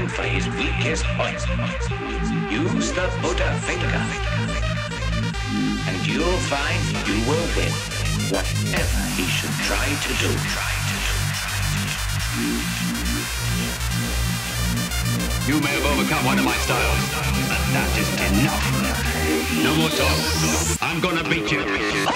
looking for his weakest point. Use the Buddha finger, and you'll find you will win whatever he should try to do. You may have overcome one of my styles, but that isn't enough. No more talk. I'm gonna beat you.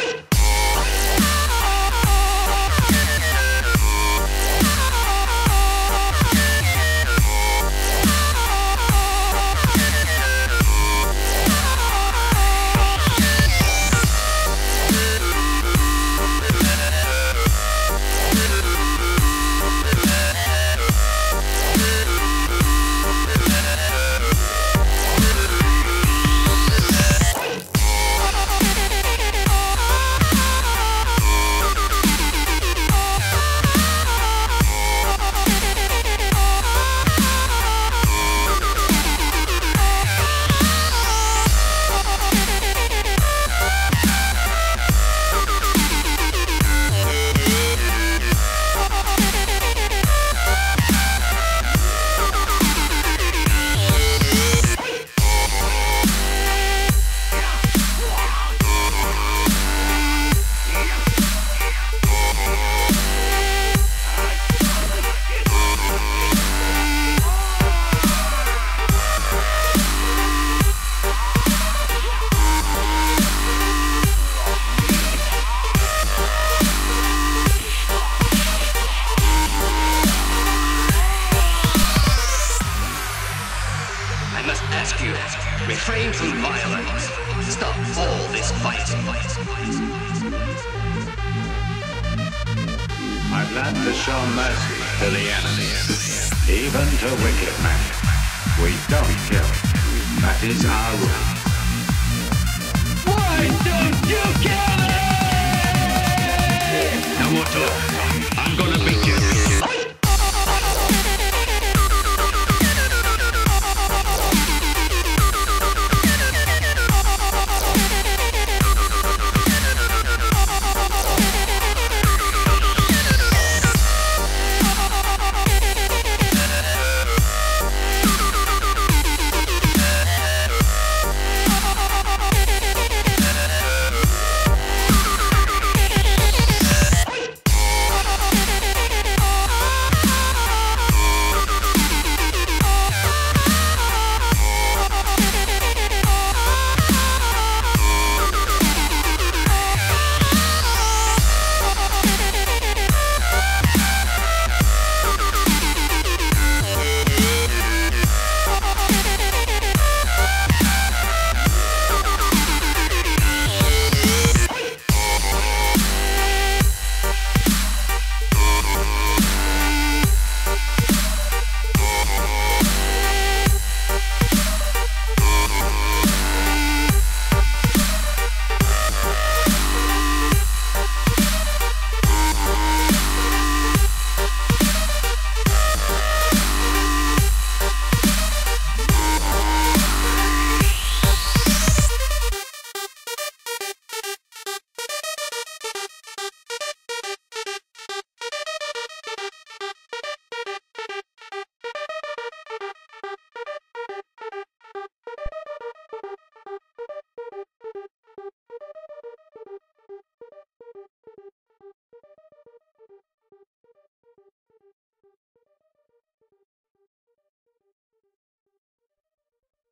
I must ask you, refrain from violence. Stop all this fighting. I've learned to show mercy to the enemy, even to wicked men. We don't kill. That is our rule. Why don't you kill me? No more talk.